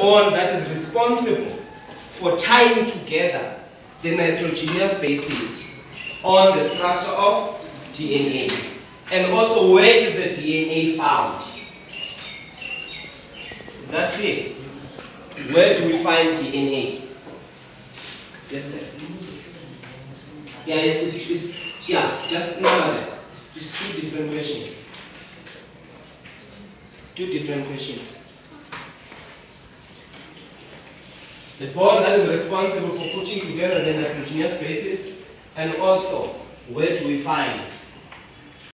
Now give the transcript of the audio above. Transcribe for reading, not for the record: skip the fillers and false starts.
bond that is responsible for tying together the nitrogenous bases on the structure of DNA? And also, where is the DNA found? Is that clear? Where do we find DNA? Yes, sir. Yeah, just remember that. It's two different questions. It's two different questions. The bond that is responsible for putting together the nitrogenous bases, and also, where do we find